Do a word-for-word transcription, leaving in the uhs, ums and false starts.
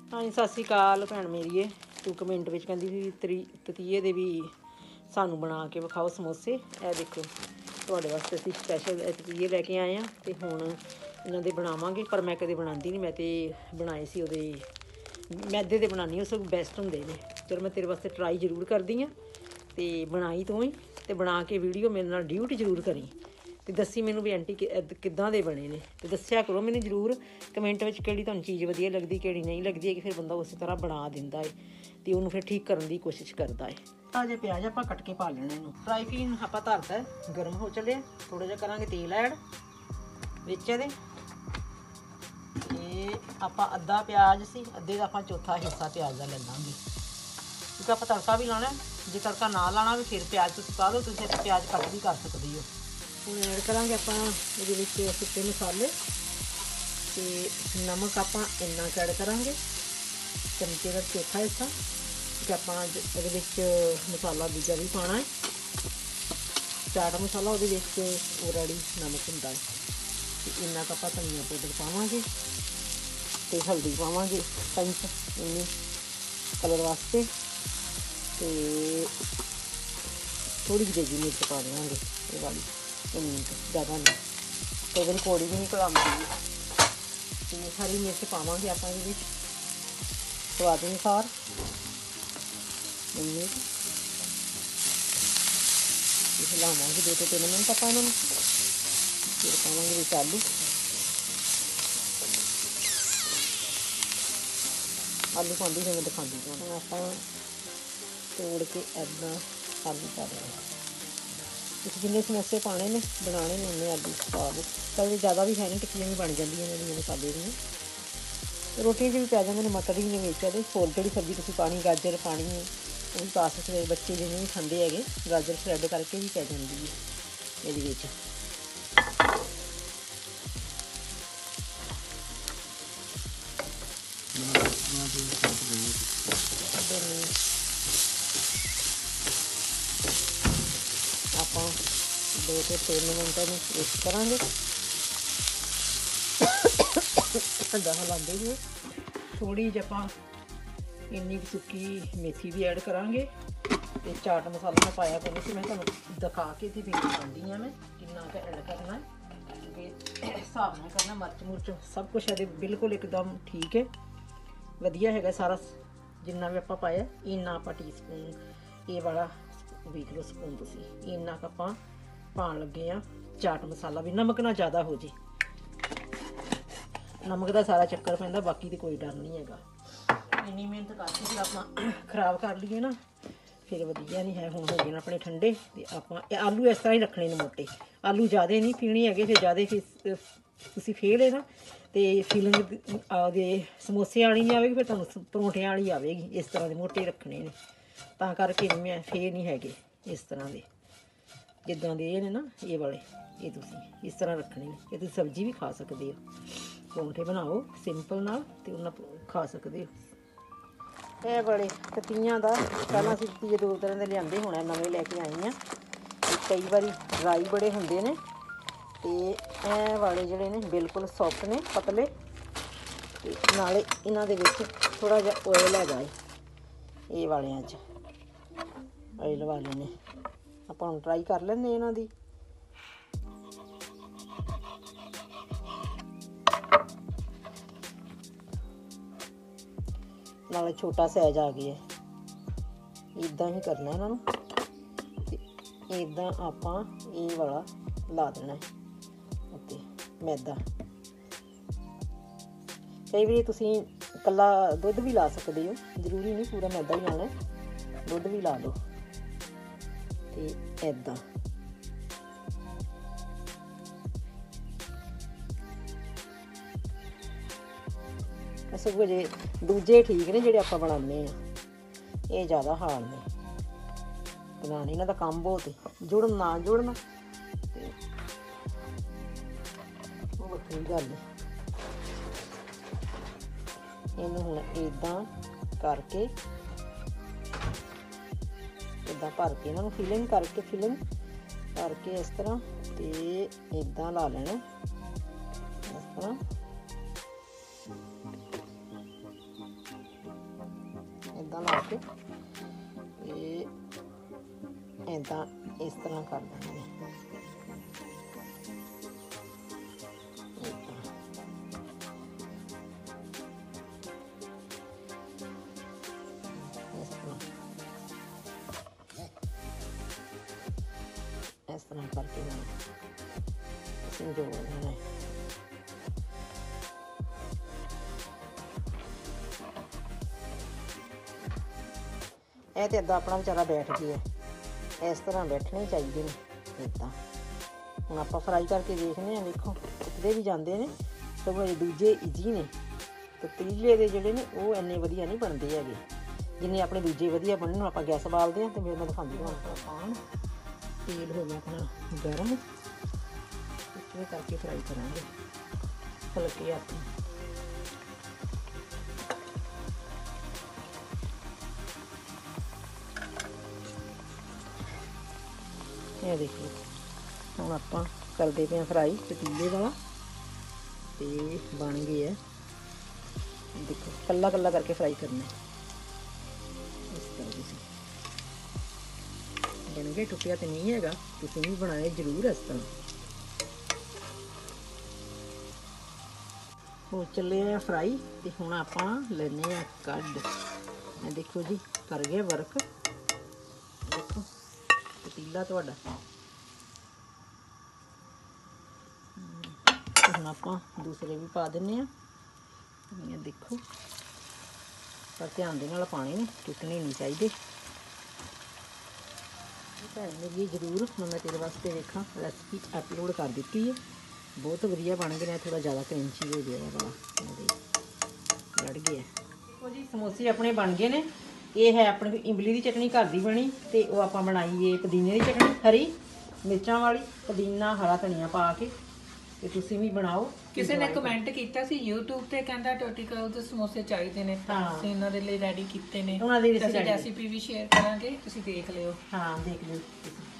हाँ जी, सत श्री अकाल भैन मेरीए। तू कमेंट में कहती सी त्री ततीए दे भी सानू बना के विखाओ समोसे। ए देखो तुहाडे वास्ते असीं स्पैशल ततीए लैके आए हैं ते हुण इन्हां दे बनावांगे। पर मैं कदे बनांदी नहीं, मैं ते बनाए सी ओहदे मैदे दे बनानी, उस बैस्ट हुंदे ने। चलो मैं तेरे वास्ते ट्राई जरूर करदी हाँ ते बनाई तूं ही ते बना के वीडियो मेरे नाल ड्यूट जरूर करी ते दसी मैनू भी आंटी किद्दां दे बने ने ते दस्सिया करो मैनू जरूर कमेंट में किहड़ी तुहानूं चीज़ वधिया लगदी किहड़ी नहीं लगदी है कि फिर बंदा उस तरह बना दिंदा है ते उहनूं फिर ठीक करन दी कोशिश करदा है। ताजे प्याज आपां कट के पा लेने इहनूं। फ्राई पैन आपां धरता है, गर्म हो चले, थोड़ा जिहा करांगे तेल ऐड विच इहदे ते आपां अद्धा प्याज सी अद्धे दा आपां चौथा हिस्सा प्याज दा ले लांगे क्योंकि आपां तड़का भी लाना। जे तड़का ना लाना भी फिर प्याज तुसीं पा दो, तुसीं प्याज कट भी कर सकदी हो। हुण ऐड करांगे आपां इहदे विच सुक्के मसाले ते नमक आपां इन्ना क ऐड करांगे, चमचे दा चौथा हिस्सा कि आपां इहदे विच मसाला दूजा भी पाना है। चाट मसाला उहदे विच ऑलरेडी नमक हुंदा है ते इन्ना क आपां धनिया पाउडर पावांगे ते हल्दी पावांगे पंच इन्नी कलर वास्ते ते थोड़ी जी देगी मिर्च पा देंगे ये वाली इन्नी ज़्यादा नहीं, कई बार कौड़ी भी नहीं खलांदी। तो हरी मिर्च पावांगे आपां इहदे विच स्वाद अनुसार इन्नी हिलावांगे दो तो तीन मिनट आपां इन्हां नूं। फिर पावांगे विच आलू आलू पांदी जिवें दिखांदी तुहानूं। आपां तोड़ के इदां आलू पा देने। तुसीं जिन्ने समोसे पाने ने बनाने ने उन्ने आलू पा दो। कदें ज़्यादा भी है नहीं, टिक्कियां भी बन जांदियां ने इहदियां मसाले दियां। रोटियां च भी पै जांदे ने, मटर भी ने विच इहदे। होर जिहड़ी सब्जी तुसीं पानी गाजर पानी है वो भी पा सकदे, बच्चे जिन्ने भी खांदे हैगे गाजर शरैड करके भी पै जांदी है इहदे विच। आपां दो तो तीन मिनट में मिक्स करांगे इदां हिलांदे हुए। थोड़ी जी आपां इन्नी सुक्की मेथी भी ऐड करांगे ते चाट मसाला मैं पाया कोई सी, मैं तुहानूं दिखा के ते फिर पांदी हां मैं किन्ना क ऐड करना है क्योंकि हिसाब नाल करना। मर्च मुर्च सब कुछ इहदे बिल्कुल एकदम ठीक है, वधिया हैगा सारा। जिन्ना भी आपां पाया इन्ना आपां टी स्पून ये वाला ਵੇਖ ਲਓ स्पून तुसीं इन्ना क आपां पाण लगे हाँ चाट मसाला भी। नमक ना ज़्यादा हो जे, नमक का सारा चक्कर पैंदा, बाकी तो कोई डर नहीं हैगा। इन्नी मेहनत करके फिर आपां खराब कर लीए ना फिर वधिया नहीं है। हुण हो गए अपने ठंडे ते आपां आलू इस तरह ही रखने ने मोटे, आलू ज़्यादा नहीं पीने हैगे, फिर ज़्यादा फिर तुसीं फेले ना तो फीलिंग आदे समोसे वाली नहीं आएगी, फिर तुहानूं परौंठे वाली आएगी। इस तरह के मोटे रखने ने तां करके नहीं मैं फे नहीं हैगे इस तरह के जिद्दां दे ये ने ना ये वाले ये तुसीं इस तरह रखने ने। ये तुसीं सब्जी भी खा सकदे हो, परौंठे बनाओ सिंपल नाल ते उन्हां खा सकदे हो। ये बड़े ततीयां दा पहलां असीं ततीए दो तरह दे लिआंदे, हुण नवें लैके आई आं। कई बारी ड्राई बड़े हुंदे ने ते ए वाले जिहड़े ने बिल्कुल सॉफ्ट ने पतले ते नाले इन्हां दे विच थोड़ा जिहा ऑयल हैगा ये वालियां च ऑयल वाले ने। आपां हुण ट्राई कर लैंदे इन्हां दी। नाले छोटा साइज आ गया है, इदां ही करना इन्हां नूं ते इदां आपां ये वाला ला देना है उत्ते मैदा। कई बारी तुसीं कल्ला दुद्ध भी ला सकदे हो, जरूरी नहीं पूरा मैदा ही लाना है, दुद्ध भी ला लो ते इदां। सगों जे दूजे ठीक ने जिहड़े आपां बनाने आ, ये ज़्यादा हार्ड ने बनाने, इन्हां दा कम्म बहुत है। जुड़न ना जुड़न ते ओह वक्खरी गल है। इन्हूं हुण इदां करके इदां भर के इन्हां नूं फिलिंग करके फिलिंग करके इस तरह ते इदां ला लेना इस तरह ਕੇ ਤੇ ਏਦਾਂ ਇਸ ਤਰ੍ਹਾਂ ਕਰ ਦੇਣਾ ਇਸ ਤਰ੍ਹਾਂ ਕਰਕੇ ਅਸੀਂ ਜੋੜ ਦੇਣਾ। ਇਹ ਤੇ ਅੱਧਾ ਆਪਣਾ ਵਿਚਾਰਾ ਬੈਠ ਗਿਆ, ਇਸ ਤਰ੍ਹਾਂ ਬੈਠਣੇ ਚਾਹੀਦੇ ਨੇ ਇੱਦਾਂ। ਹੁਣ ਆਪਾਂ ਫਰਾਈ ਕਰਕੇ ਦੇਖਦੇ ਹਾਂ, ਵੇਖੋ ਕਿਤੇ ਵੀ ਜਾਂਦੇ ਨੇ ਸਗੋਂ ਦੂਜੇ ਈਜੀ ਨੇ, ਤੇ ਤੀਲੇ ਦੇ ਜਿਹੜੇ ਨੇ ਉਹ ਇੰਨੇ ਵਧੀਆ ਨਹੀਂ ਬਣਦੇ ਹੈਗੇ ਜਿੰਨੇ ਆਪਣੇ ਦੂਜੇ ਵਧੀਆ ਬਣਨ। ਨੂੰ ਆਪਾਂ ਗੈਸ ਬਾਲਦੇ ਹਾਂ ਤੇ ਫਿਰ ਮੈਂ ਦਿਖਾਉਂਦੀ ਹਾਂ ਪਾਣ ਤੇਲ ਹੋ ਗਿਆ ਆਪਣਾ ਗਰਮ, ਇਸ ਕਰਕੇ ਫਰਾਈ ਕਰਾਂਗੇ ਹਲਕੇ ਹੱਥ। ਇਹ ਦੇਖੋ ਹੁਣ ਆਪਾਂ ਕਰਦੇ ਪਏ ਫਰਾਈ ਪਤੀਲੇ ਵਾਲਾ, ਤੇ ਬਣ ਗਏ ਹੈ। ਦੇਖੋ ਕੱਲਾ ਕੱਲਾ ਕਰਕੇ ਫਰਾਈ ਕਰਨਾ ਇਸ ਤਰ੍ਹਾਂ। ਤੁਸੀਂ ਬਣ ਗਏ, ਟੁੱਟਿਆ ਤੇ ਨਹੀਂ ਹੈਗਾ, ਤੁਸੀਂ ਵੀ ਬਣਾਏ ਜ਼ਰੂਰ ਇਸ ਤਰ੍ਹਾਂ। ਹੋ ਚੱਲੇ ਆ ਫਰਾਈ, ਤੇ ਹੁਣ ਆਪਾਂ ਲੈਣੇ ਆ ਕੱਢ। ਇਹ ਦੇਖੋ ਜੀ ਕਰ ਗਿਆ ਵਰਕ, ਦੇਖੋ ਪਤੀਲਾ ਤੁਹਾਡਾ। ਹੁਣ ਆਪਾਂ ਦੂਸਰੇ ਵੀ ਪਾ ਦਿੰਨੇ ਆ, ਇਹ ਦੇਖੋ, ਪਰ ਧਿਆਨ ਦੇ ਨਾਲ ਪਾਣੀ ਨੇ, ਟੁੱਟਣੇ ਨਹੀਂ ਚਾਹੀਦੇ। ਭੈਣ ਮੇਰੀ ਜ਼ਰੂਰ ਮੈਂ ਤੇਰੇ ਵਾਸਤੇ ਵੇਖਾਂ ਰੈਸਪੀ ਅਪਲੋਡ ਕਰ ਦਿੱਤੀ ਹੈ, ਬਹੁਤ ਵਧੀਆ ਬਣ ਗਏ ਨੇ। ਥੋੜਾ ਜ਼ਿਆਦਾ ਕਰੰਚੀ ਹੋ ਗਿਆ ਵਾਲਾ, ਲੜ ਗਿਆ। ਦੇਖੋ ਜੀ ਸਮੋਸੇ ਆਪਣੇ ਬਣ ਗਏ ਨੇ। ਇਹ ਹੈ ਆਪਣੀ ਇਮਲੀ ਦੀ ਚਟਨੀ ਘਰ ਦੀ ਬਣੀ, ਤੇ ਉਹ ਆਪਾਂ ਬਣਾਈ ਏ ਪੁਦੀਨੇ ਦੀ ਚਟਨੀ, ਹਰੀ ਮਿਰਚਾਂ ਵਾਲੀ, ਪੁਦੀਨਾ ਹਰਾ ਧਨੀਆ ਪਾ ਕੇ। ਤੇ ਤੁਸੀਂ ਵੀ ਬਣਾਓ। ਕਿਸੇ ਨੇ ਕਮੈਂਟ ਕੀਤਾ ਸੀ YouTube ਤੇ, ਕਹਿੰਦਾ ਟੋਟੀ ਕਰੋ ਤੇ ਸਮੋਸੇ ਚਾਹੀਦੇ ਨੇ, ਤਾਂ ਅਸੀਂ ਇਹਨਾਂ ਦੇ ਲਈ ਰੈਡੀ ਕੀਤੇ ਨੇ। ਉਹਨਾਂ ਦੀ ਰੈਸਿਪੀ ਵੀ ਸ਼ੇਅਰ ਕਰਾਂਗੇ, ਤੁਸੀਂ ਦੇਖ ਲਿਓ। ਹਾਂ ਦੇਖ ਲਿਓ।